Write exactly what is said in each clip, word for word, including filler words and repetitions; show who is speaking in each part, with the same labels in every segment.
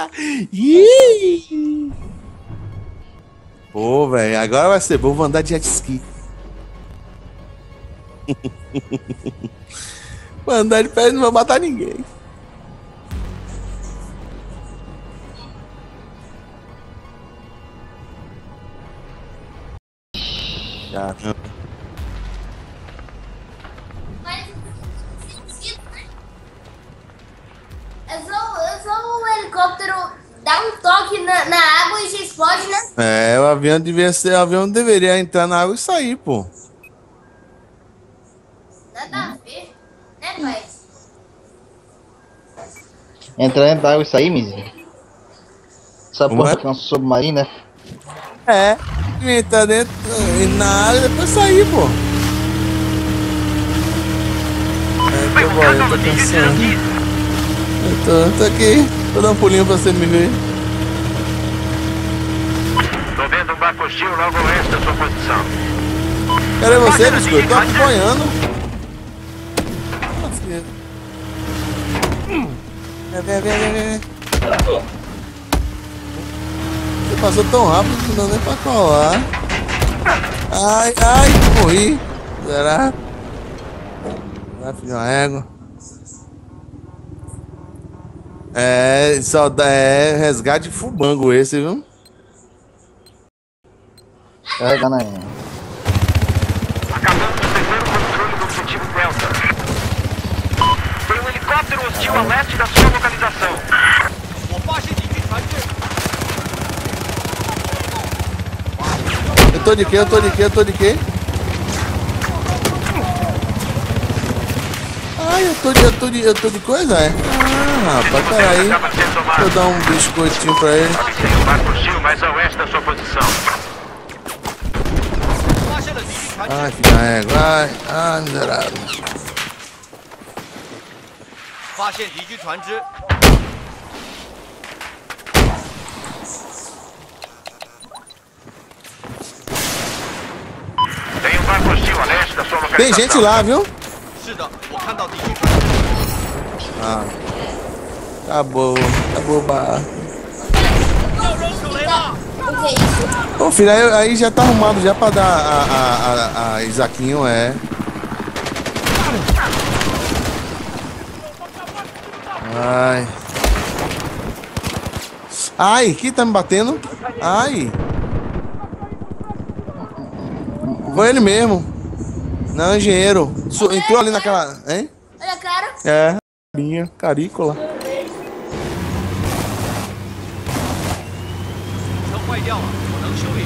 Speaker 1: Ih! Pô, velho, agora vai ser bom. Vou andar de jet ski. Vou andar de pé e não vou matar ninguém. Já.
Speaker 2: É só, é só o helicóptero dar um toque na, na água e já explode, né?
Speaker 1: É, o avião devia ser. O avião deveria entrar na água e sair, pô.
Speaker 2: Nada a ver, né, pai?
Speaker 3: Entrar dentro da água e sair, miséria. Essa
Speaker 1: Como
Speaker 3: porra
Speaker 1: é?
Speaker 3: aqui é um submarino, né?
Speaker 1: É, entrar dentro e na água e depois sair, pô. É, tô, boy, eu tô cansado. Eu tô, eu tô aqui. Vou dar um pulinho pra você me ver.
Speaker 4: Tô vendo um barco hostil logo a oeste da sua posição.
Speaker 1: Cadê você, biscoito? Eu tô acompanhando. Vem, vem, vem, vem, vem. Você passou tão rápido que não dá nem pra colar. Ai, ai, morri. Será? Vai, filho da égua. É, só dá, é resgate fubango esse, viu?
Speaker 3: Carrega na.
Speaker 4: Acabamos de perder o controle do objetivo Delta. Tem um helicóptero hostil a leste da sua localização.
Speaker 1: Eu tô de quê? Eu tô de quê? Eu tô de quê? Ai, eu tô de, eu tô de, eu tô de coisa, é? Ah, rapaz, peraí. Deixa eu dar um biscoitinho pra ele.
Speaker 4: Tem um barco hostil mais a oeste da sua posição.
Speaker 1: Ai, filha da égua. Ai, ai, miserável.
Speaker 5: 发现敌军船只，
Speaker 4: Tem um barco hostil a leste da sua localização.
Speaker 1: Tem gente lá, viu?
Speaker 5: 是的，我看到敌军船只。
Speaker 1: Ah, acabou, acabou o bar.
Speaker 5: 要扔手雷了！
Speaker 2: O que é isso?
Speaker 1: Ô filho, aí, aí já tá arrumado já pra dar a, a, a, a Isaquinho, é. Ai. Ai, quem tá me batendo? Ai. Foi ele mesmo. Não, engenheiro. Su- Entrou ali naquela. Hein?
Speaker 2: Olha a cara.
Speaker 1: É. Minha carícola.
Speaker 5: 车坏掉了，我能修理。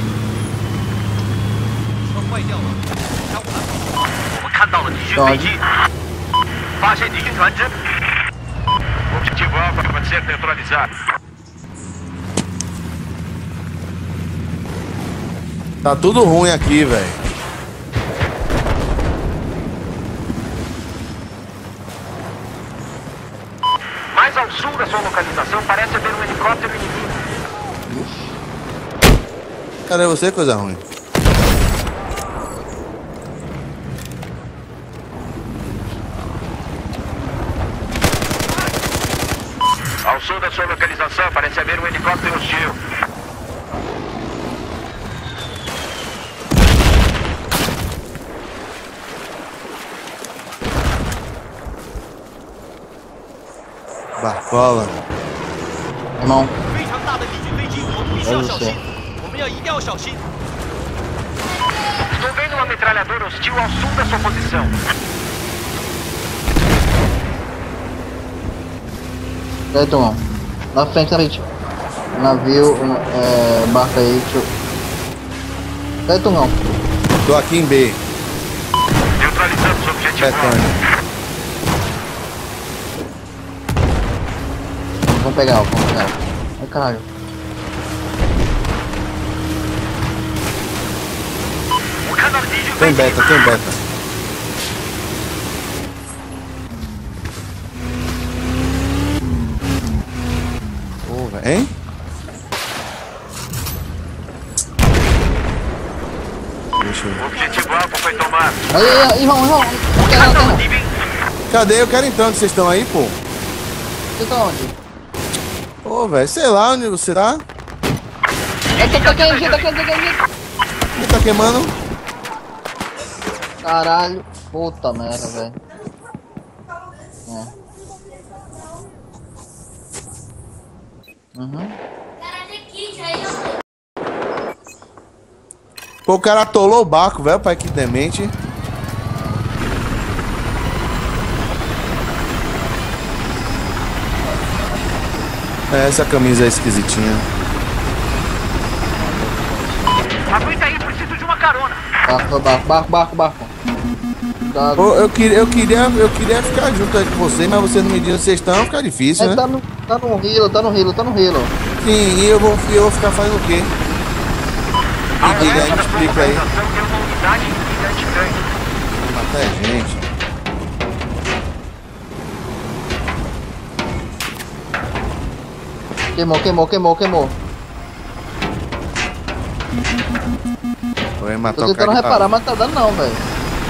Speaker 5: 车坏掉了，让我来。
Speaker 4: 我们看到了敌军飞机，发现敌军船只。Objetivo Alfa pode ser neutralizado.
Speaker 1: Tá tudo ruim aqui, velho.
Speaker 4: Mais ao sul da sua localização parece haver um helicóptero inimigo.
Speaker 1: Cadê você, coisa ruim?
Speaker 4: Ao sul da sua localização parece haver um helicóptero hostil.
Speaker 1: Barcola.
Speaker 3: Irmão,
Speaker 5: 非常大的敌军飞机，我们必须要小心。我们要一定要小心。
Speaker 4: Estou vendo uma metralhadora hostil ao sul da sua posição.
Speaker 3: cadê tu, irmão? Na frente, na frente. Navio, é, barca aí, deixa eu... Cadê tu, não?
Speaker 1: Tô aqui em B.
Speaker 4: Neutralizamos o objetivo Alfa.
Speaker 1: Betânia.
Speaker 3: Vamos pegar, vamos pegar. Ai, caralho.
Speaker 1: Tem beta, tem beta. Pô, velho. Hein? Deixa eu ver.
Speaker 4: O objetivo Alfa foi tomado.
Speaker 3: Aí, aí, aí, irmão, irmão. Tem não, tem não.
Speaker 4: Inimigo.
Speaker 1: Cadê? Eu quero entrar onde vocês estão aí, pô.
Speaker 3: Você tá onde?
Speaker 1: Ô, Ô, velho, sei lá onde você tá.
Speaker 3: Tá, tá queimando, tá queimando, tá queimando.
Speaker 1: Quem tá queimando?
Speaker 3: Caralho. Puta merda, velho. É. Uhum.
Speaker 1: Pô, o cara atolou o barco, velho, pai, que demente. É, essa camisa é esquisitinha.
Speaker 4: Aguenta aí, preciso de uma carona.
Speaker 3: Barco, barco, barco, barco, barco. Tá,
Speaker 1: Pô, eu queria, eu queria, eu queria ficar junto aí com vocês, mas vocês não me dizem onde vocês estão, fica difícil,
Speaker 3: é,
Speaker 1: né?
Speaker 3: tá no, tá no hilo, tá no hilo, tá no hilo.
Speaker 1: Sim, e eu vou, eu vou ficar fazendo o quê? Me diga aí, me explica aí.
Speaker 4: Tem uma unidade antitanque.
Speaker 1: Vou matar a gente.
Speaker 3: Queimou, queimou, queimou, queimou.
Speaker 1: Vou matar
Speaker 3: Tô
Speaker 1: o
Speaker 3: tentando
Speaker 1: cara que
Speaker 3: reparar,
Speaker 1: tá...
Speaker 3: mas tá dando não, velho.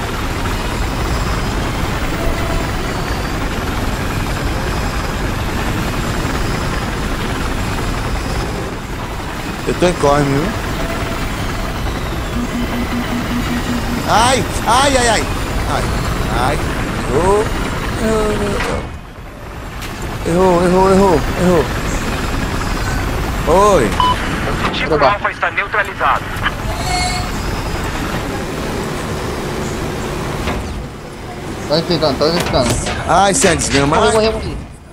Speaker 1: Eu tô em corre, viu? Ai, ai, ai, ai. Ai, ai. Errou. Errou, errou, errou, errou. Oi.
Speaker 4: O objetivo alfa está neutralizado.
Speaker 3: Tá ficando, tá ficando.
Speaker 1: Ai, você é desgrama.
Speaker 3: Morri, morri, morri.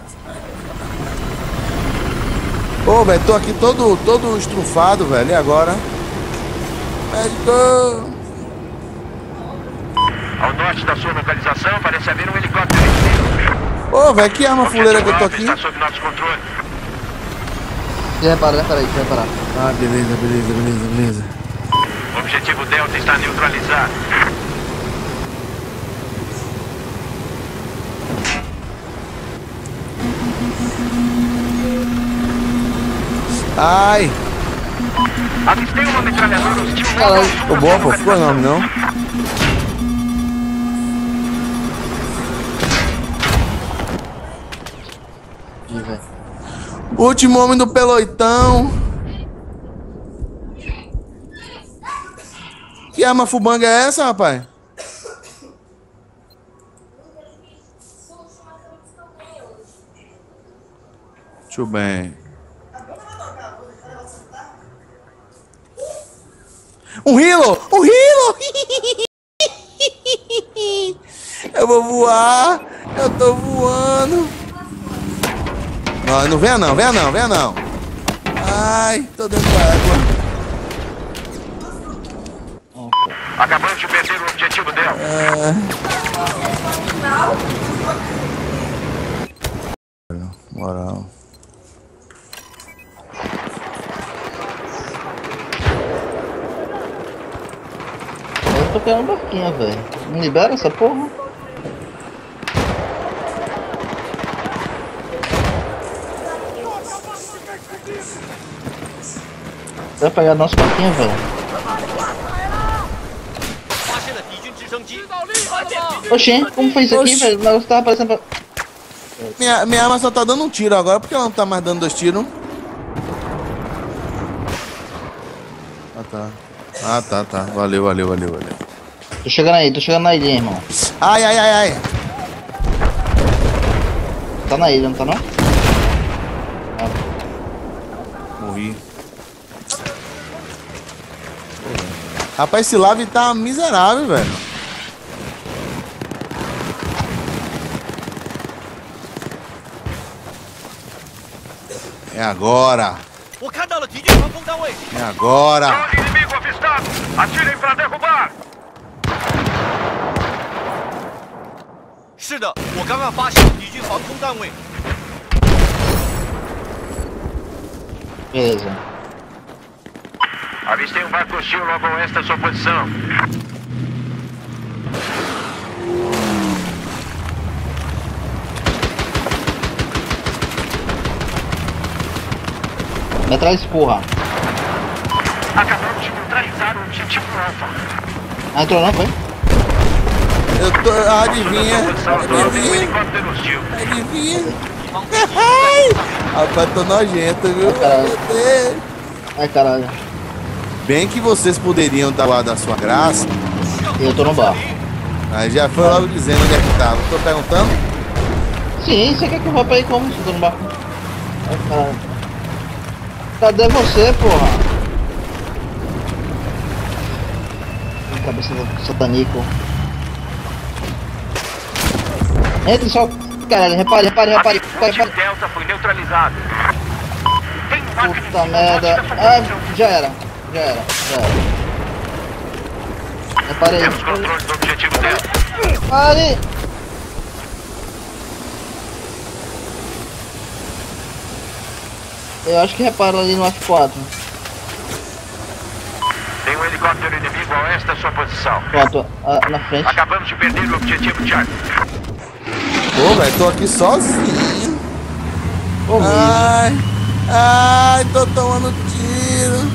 Speaker 1: Ô, velho, tô aqui todo, todo estrufado, velho. E agora? Médico.
Speaker 4: Ao norte da sua localização, parece haver um helicóptero inimigo.
Speaker 1: Ô, velho, que arma fuleira que eu tô aqui?
Speaker 4: Está sob nosso controle.
Speaker 3: Deixa eu reparar, repara aí, deixa eu reparar.
Speaker 1: Ah, beleza, beleza, beleza, beleza.
Speaker 4: O objetivo Delta está neutralizado.
Speaker 1: Ai.
Speaker 4: Avistei uma metralhadora hostil.
Speaker 3: Caralho.
Speaker 1: Ô, boa, pô, ficou o nome, não?
Speaker 3: Ih, velho.
Speaker 1: Último homem do pelotão. Que arma fubanga é essa, rapaz? Deixa eu bem. Um Hilo! Um Hilo! Eu vou voar! Eu tô voando! Não, não venha não, venha não, venha não! Ai, tô dentro da água!
Speaker 4: Acabamos de perder o objetivo Delta.
Speaker 1: É... Moral.
Speaker 3: Eu tô querendo um barquinho, velho. Não libera essa porra? Vai pegar nosso barquinho, velho.
Speaker 5: 发现了敌军直升机，发现敌军
Speaker 3: Oxê, como foi isso aqui,
Speaker 1: Oxi.
Speaker 3: velho? O negócio tava aparecendo pra...
Speaker 1: Minha, minha arma só tá dando um tiro agora, por que ela não tá mais dando dois tiros? Ah, tá. Ah, tá, tá. Valeu, valeu, valeu, valeu.
Speaker 3: Tô chegando aí, tô chegando na ilha, irmão.
Speaker 1: Ai, ai, ai, ai.
Speaker 3: Tá na ilha, não tá não?
Speaker 1: Morri. Rapaz, esse lave tá miserável, velho. É agora.
Speaker 5: 我看到了敌军防空单位，
Speaker 1: É agora.
Speaker 4: Drone inimigo avistado. Atirem para derrubar.
Speaker 5: 是的，我刚刚发现敌军防空单位。
Speaker 3: Beleza.
Speaker 4: Avistei um barco hostil logo a oeste da sua posição.
Speaker 3: Metralha espurra.
Speaker 4: Acabamos de neutralizar o objetivo alfa.
Speaker 3: Ah, entrou não, foi?
Speaker 1: Eu tô. Adivinha.
Speaker 4: Posição, drone, um
Speaker 1: Adivinha.
Speaker 4: helicóptero hostil.
Speaker 1: Adivinha.
Speaker 5: 方飞机在路上。
Speaker 1: Rapaz, tô nojento, viu?
Speaker 3: Caralho.
Speaker 1: Meu Deus.
Speaker 3: Ai, caralho.
Speaker 1: Bem que vocês poderiam dar lá da sua graça.
Speaker 3: Eu tô no bar.
Speaker 1: Aí já foi logo dizendo onde é que tava. Tô perguntando?
Speaker 3: Sim, você quer que eu vá pra aí como? Se eu tô no bar. Ai, caralho. Cadê você, porra? Cabeça do satanico. Entre só. Caralho, repare, repare, repare. repare, repare.
Speaker 4: Delta foi neutralizado. Tem máquina
Speaker 3: Puta
Speaker 4: de
Speaker 3: merda.
Speaker 4: combate nessa
Speaker 3: Ah,
Speaker 4: posição.
Speaker 3: já era. Já era, já era. Repare aí.
Speaker 4: Temos controle do objetivo Delta.
Speaker 3: Pare! Eu acho que repara ali no F quatro.
Speaker 4: Tem um helicóptero inimigo a oeste da sua posição.
Speaker 3: Pronto, ah, na frente.
Speaker 4: Acabamos de perder o objetivo Charlie.
Speaker 1: Pô, velho, tô aqui sozinho.
Speaker 3: Ô, Luiz.
Speaker 1: Ai, ai, tô tomando tiro.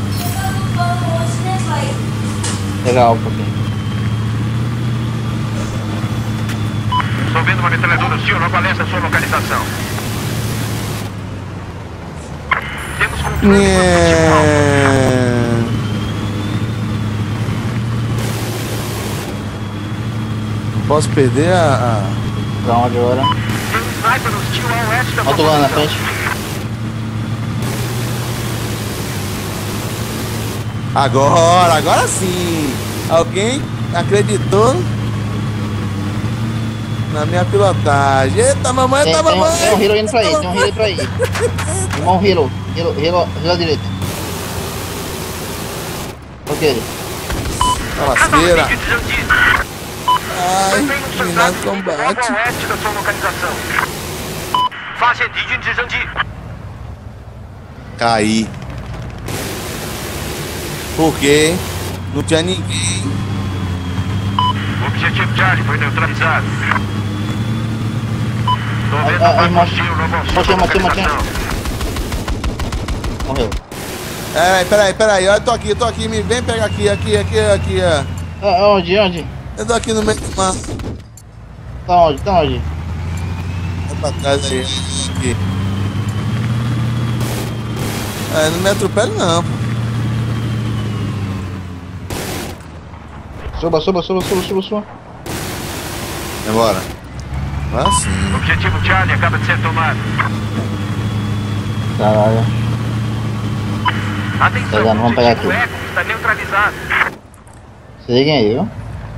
Speaker 3: Legal, um pouquinho.
Speaker 4: Estou vendo uma metralhadora hostil logo a leste da sua localização. Temos controle do objetivo alvo.
Speaker 1: É... Não posso perder a... a...
Speaker 3: Pra onde agora?
Speaker 4: Tem um sniper hostil a oeste da sua
Speaker 3: Outro lá na
Speaker 4: posição.
Speaker 3: frente.
Speaker 1: Agora, agora sim. Alguém acreditou na minha pilotagem. Eita, mamãe,
Speaker 3: Tem,
Speaker 1: eita,
Speaker 3: tem, um,
Speaker 1: mamãe.
Speaker 3: tem um hero indo pra aí, tem um hero indo pra aí. Irmão hero. Hero, hero, hero à direita. Ok.
Speaker 1: Tá lasqueira.
Speaker 4: Canal de Jandir.
Speaker 1: Ai,
Speaker 4: Tem um
Speaker 1: minado
Speaker 4: soldado logo
Speaker 1: combate.
Speaker 4: a oeste da sua localização. Faixa de Jandir.
Speaker 1: Caí. Por quê? Não tinha ninguém.
Speaker 4: O objetivo Charlie foi neutralizado. Estou
Speaker 3: Ai,
Speaker 4: vendo
Speaker 3: ai,
Speaker 4: um barco
Speaker 3: irmão.
Speaker 4: hostil logo ao sul
Speaker 3: Matei,
Speaker 4: da
Speaker 3: matei, matei.
Speaker 4: localização.
Speaker 3: Morreu.
Speaker 1: Peraí, peraí, peraí. Eu tô aqui, eu tô aqui. Me vem pegar aqui, aqui, aqui, aqui. Ó.
Speaker 3: Ah, onde, onde?
Speaker 1: Eu tô aqui no meio do mar.
Speaker 3: Tá onde, tá onde?
Speaker 1: Vai pra trás aí. Aqui. É, não me atropele não, pô.
Speaker 3: Suba, suba, suba, suba, suba, suba.
Speaker 1: Embora. Ah, sim.
Speaker 4: O objetivo Charlie acaba de ser tomado.
Speaker 3: Caralho.
Speaker 4: Atenção,
Speaker 3: Pegando,
Speaker 4: o
Speaker 3: vamos pegar
Speaker 4: objetivo
Speaker 3: aqui.
Speaker 4: Echo está neutralizado.
Speaker 3: Se liguem aí, viu?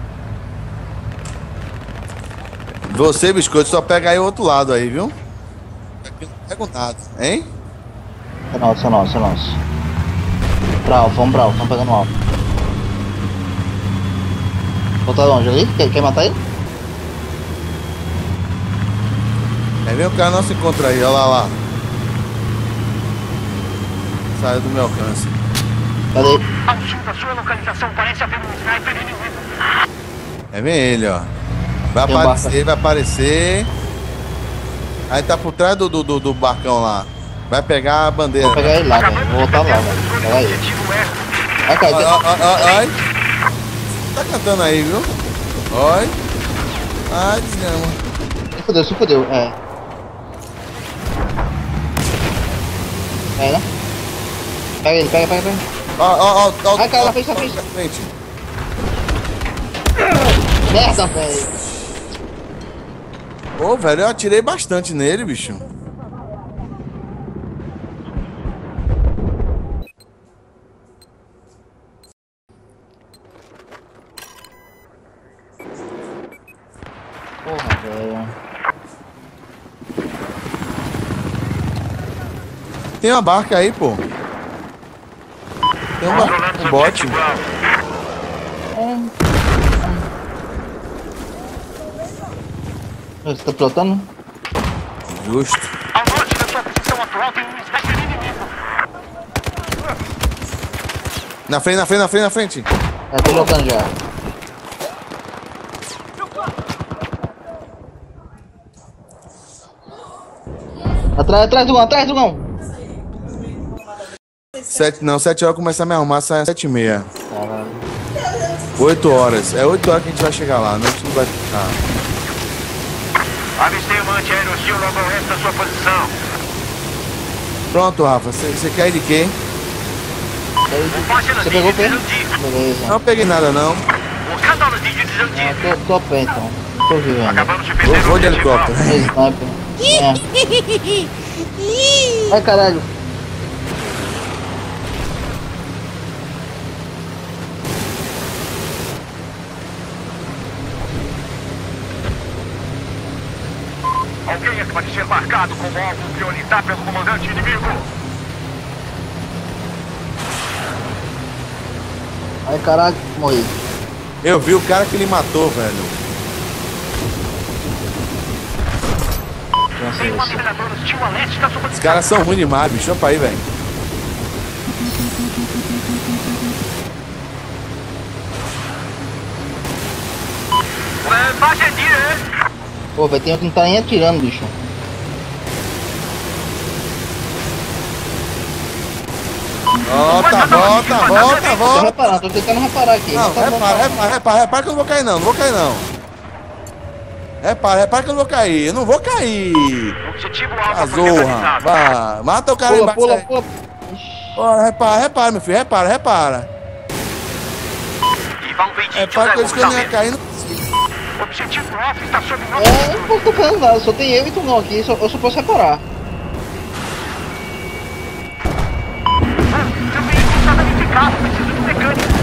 Speaker 1: Você, biscoito, só pega aí o outro lado aí, viu? Aqui não pego nada, hein?
Speaker 3: É nosso, é nosso, é nosso. Pra alfa, vamos pra alfa, vamos pegando alfa. Voltar longe ali? Quer, quer matar ele?
Speaker 1: Aí vem o cara não se encontra aí, olha lá, lá. Saiu do meu alcance.
Speaker 3: Cadê ele?
Speaker 4: Ao sul da sua localização parece haver um sniper inimigo.
Speaker 1: Aí vem ele, ó. Vai
Speaker 3: Tem um
Speaker 1: aparecer,
Speaker 3: barco.
Speaker 1: vai aparecer. Aí tá por trás do, do, do, do barcão lá. Vai pegar a bandeira.
Speaker 3: Vou pegar ele lá, velho.
Speaker 4: Acabamos
Speaker 3: Vou
Speaker 4: de
Speaker 3: voltar
Speaker 4: perder
Speaker 3: lá,
Speaker 4: o
Speaker 3: velho.
Speaker 4: controle do
Speaker 3: Pega aí.
Speaker 4: objetivo Echo.
Speaker 3: Ai, cara,
Speaker 1: Ai, ai, ai, ai. Tá cantando aí, viu? Oi. Ai, desgrama.
Speaker 3: se fudeu, se fudeu. É. É, né? Pega ele, pega, pega, pega.
Speaker 1: Ó, ó, ó, ó.
Speaker 3: Ai, cara,
Speaker 1: ó,
Speaker 3: na frente, na frente.
Speaker 1: na frente.
Speaker 3: Merda, velho.
Speaker 1: Pô, velho, eu atirei bastante nele, bicho.
Speaker 3: Porra, velho.
Speaker 1: Tem uma barca aí, pô. Tem um, bar...
Speaker 4: Controlamos
Speaker 1: um
Speaker 4: o
Speaker 1: bote.
Speaker 4: objetivo alvo.
Speaker 3: Você tá pilotando?
Speaker 1: Justo.
Speaker 4: Ao norte da sua posição atual tem um sniper inimigo.
Speaker 1: Na frente, na frente, na frente, na frente.
Speaker 3: É, tô pilotando já. Atrás, atrás do gão, atrás do gão.
Speaker 1: Sete, não, sete horas começa a me arrumar, sai às sete e meia.
Speaker 3: Caralho.
Speaker 1: Oito horas. É oito horas que a gente vai chegar lá, não, a gente não vai ficar.
Speaker 4: Avistei uma antiaéreo hostil logo ao oeste da sua posição.
Speaker 1: Pronto, Rafa. Você quer ir de quem?
Speaker 3: Você pegou o pé? Beleza.
Speaker 1: Não peguei nada, não.
Speaker 3: Ah, tô, tô a pé então. Tô vivendo.
Speaker 4: Acabamos de
Speaker 1: Vou,
Speaker 4: perder
Speaker 1: vou
Speaker 4: o
Speaker 1: de
Speaker 4: objetivo.
Speaker 1: helicóptero.
Speaker 3: É sniper. É. Ai, caralho.
Speaker 4: Alguém é que pode ser marcado como alvo prioritário pelo comandante inimigo.
Speaker 3: Ai, caralho. Morri.
Speaker 1: Eu vi o cara que ele matou, velho.
Speaker 3: Nossa,
Speaker 4: Tem uma
Speaker 3: isso.
Speaker 4: mineradora hostil a leste da sua
Speaker 1: Os
Speaker 4: posição.
Speaker 1: caras são ruins demais, bicho. Opa aí, velho.
Speaker 4: É, baixa de é.
Speaker 3: Pô, vai ter um que não tá nem atirando, bicho.
Speaker 1: Volta, volta, volta,
Speaker 3: Tô
Speaker 1: volta.
Speaker 3: reparando, tô tentando reparar aqui.
Speaker 1: Não,
Speaker 3: mas tá bom,
Speaker 1: repara,
Speaker 3: tá.
Speaker 1: repara, repara, repara que eu não vou cair não, não vou cair não. Repara, repara que eu não vou cair, eu não vou cair.
Speaker 4: Objetivo alvo foi
Speaker 1: Azorra,
Speaker 4: neutralizado.
Speaker 1: vá, mata o cara
Speaker 3: Pula,
Speaker 1: embaixo
Speaker 3: pula,
Speaker 1: aí.
Speaker 3: pula.
Speaker 1: Bora, repara, repara, meu filho, repara, repara.
Speaker 4: E vão pedir
Speaker 1: Repara que eu disse que eu não ia cair. Não...
Speaker 4: Objetivo Alpha está sob nosso
Speaker 3: É, não tô fazendo nada, só tem eu e tu não aqui, só, eu só posso reparar.
Speaker 4: Seu veículo está danificado, preciso de um mecânico.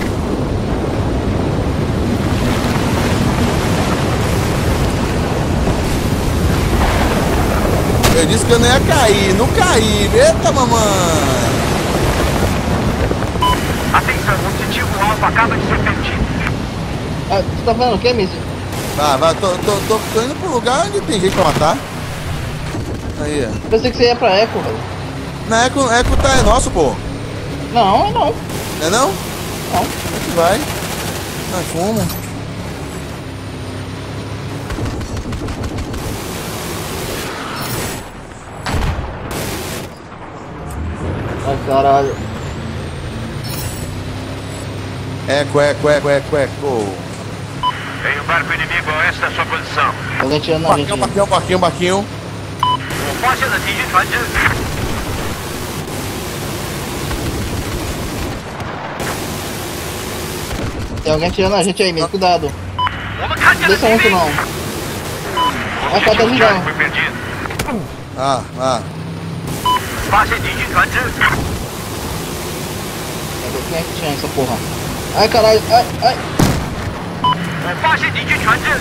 Speaker 1: Eu disse que eu não ia cair, não caí. Eita, mamãe.
Speaker 4: Atenção, o objetivo Alpha acaba de ser perdido.
Speaker 3: Ah, tu tá vendo o que, Missy?
Speaker 1: Vai, vai, tô, tô, tô, tô indo pro lugar onde tem gente pra matar. Aí, ó.
Speaker 3: Pensei que você ia pra Eco, velho.
Speaker 1: Na Eco, Eco tá é nosso, pô.
Speaker 3: Não, não.
Speaker 1: Não é não?
Speaker 3: Não.
Speaker 1: É que vai. Nós fomos.
Speaker 3: Ai, caralho.
Speaker 1: Eco, eco, eco, eco, eco.
Speaker 4: Tem um barco inimigo a oeste da sua posição.
Speaker 3: Alguém tirando a gente.
Speaker 1: Barquinho, barquinho, barquinho, barquinho.
Speaker 4: 我发现了敌军船只，
Speaker 3: Tem alguém tirando a gente aí, Missy, cuidado.
Speaker 4: 我们看见了
Speaker 3: Deixa
Speaker 4: 敌
Speaker 3: muito
Speaker 4: 兵。
Speaker 3: não. Ah, tá, tá
Speaker 4: O Charlie
Speaker 3: vindo.
Speaker 4: foi perdido.
Speaker 1: Ah, ah.
Speaker 4: 发现敌军船只，
Speaker 3: Quem é que tinha essa porra? Ai, caralho. Ai, ai.
Speaker 4: 我发现敌军船只。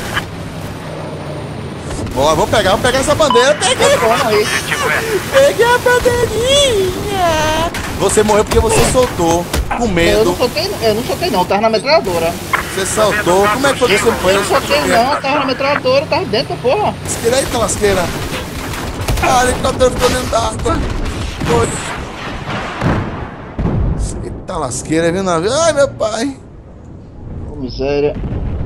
Speaker 1: Ó, vou pegar, vou pegar essa bandeira. Peguei,
Speaker 3: Toma aí.
Speaker 4: Objetivo é
Speaker 1: peguei a bandeirinha. Você morreu porque você soltou. Com
Speaker 3: Eu não
Speaker 1: medo.
Speaker 3: soquei, eu não soquei não, tava na metralhadora.
Speaker 1: Você saltou. Como é que foi que você foi?
Speaker 3: Eu não soquei não, tava na metralhadora, tava dentro da porra.
Speaker 1: Lasqueira aí, tá lasqueira. Ah, o helicóptero ficou dentro d'água. Foi. Eita lasqueira, viu, navio? Ai, meu pai.
Speaker 3: Ô, miséria.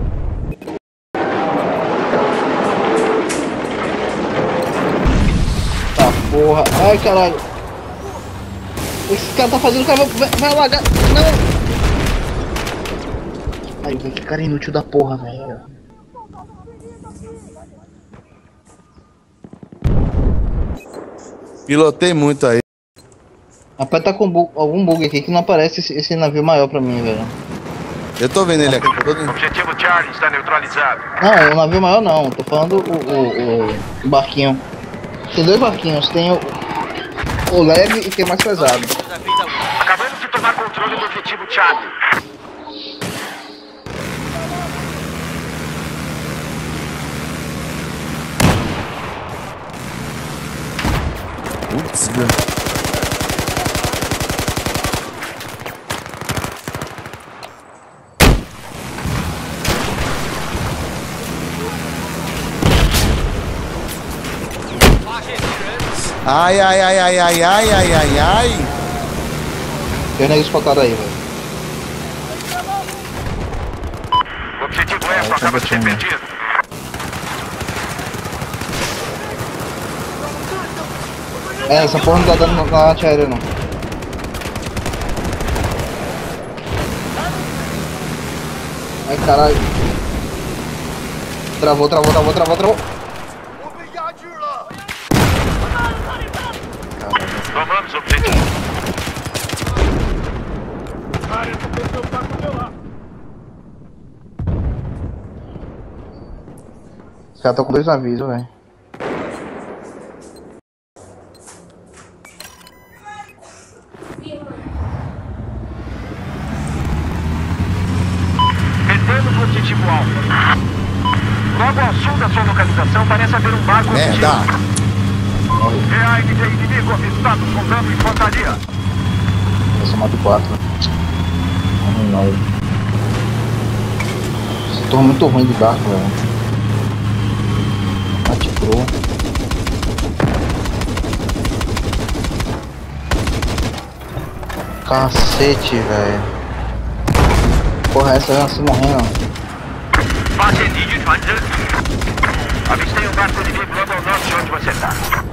Speaker 3: Tá porra. Ai, caralho. Esse cara tá fazendo o cara vai, vai alagar. Não. Ai, velho, que cara inútil da porra, velho.
Speaker 1: Pilotei muito aí.
Speaker 3: Rapaz, tá com bu algum bug aqui que não aparece esse, esse navio maior pra mim, velho.
Speaker 1: Eu tô vendo ele aqui. Tô vendo.
Speaker 4: Objetivo Charlie está neutralizado.
Speaker 3: Não, o navio maior não, tô falando o, o, o barquinho. Tem dois barquinhos, tem o, o leve e tem o mais pesado.
Speaker 4: Acabamos de tomar controle do objetivo Charlie.
Speaker 1: Putz, meu. Ai, ai, ai, ai, ai, ai, ai, ai, ai.
Speaker 3: Tem negócio espalhado aí, velho.
Speaker 4: O objetivo F acaba de ser perdido.
Speaker 3: É, essa porra não tá dando na antiaérea não. Ai, caralho. Travou, travou, travou, travou, travou.
Speaker 4: Tomamos o objetivo.
Speaker 5: Cara, essa pessoa tá com o meu lado.
Speaker 3: Os caras estão com dois avisos, velho.
Speaker 4: Perdemos o objetivo alvo. Logo ao sul da sua localização parece haver um barco
Speaker 1: Merda!
Speaker 4: V A M D inimigo avistado sondando infantaria.
Speaker 3: Eu sou mato quatro. Não, não. Esse turno é muito ruim de barco, velho. Mate cru. Cacete, velho. Porra, essa é assim morrendo.
Speaker 4: 发现敌军船只。Avistei um barco inimigo logo ao norte de onde você está.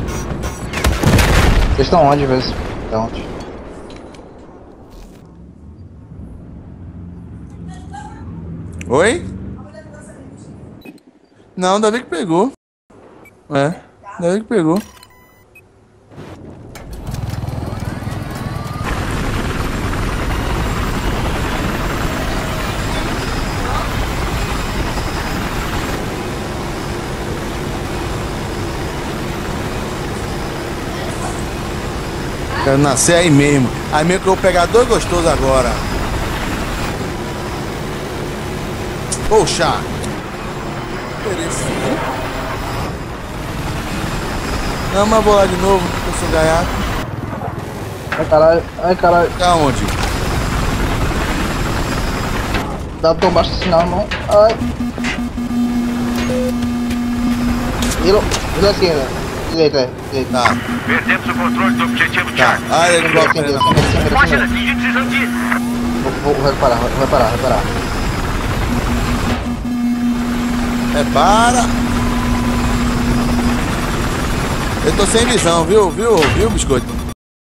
Speaker 3: Vocês estão onde, velho? Estão onde?
Speaker 1: Oi? Não, Davi que pegou. É, Davi que pegou. Quero nascer aí mesmo. Aí mesmo que eu vou pegar dois gostosos agora. Poxa! Interessante. Não, mas vou lá de novo, que eu sou gaiato.
Speaker 3: Ai caralho, ai caralho.
Speaker 1: Tá onde?
Speaker 3: Dá tão baixo assim não, não. Ai. Vira, vira assim, né? Direita, direita.
Speaker 1: Tá,
Speaker 4: Perdemos o controle do objetivo
Speaker 1: tá.
Speaker 4: Charlie.
Speaker 1: Ah, ele
Speaker 3: Acendeu,
Speaker 1: coloca
Speaker 3: acendeu,
Speaker 1: na
Speaker 3: acendeu, acendeu,
Speaker 4: Página,
Speaker 3: acendeu.
Speaker 4: ninguém precisam de...
Speaker 3: Vou, vou, vou reparar, vou reparar, reparar.
Speaker 1: É para. Eu tô sem visão, viu? Viu, viu, biscoito?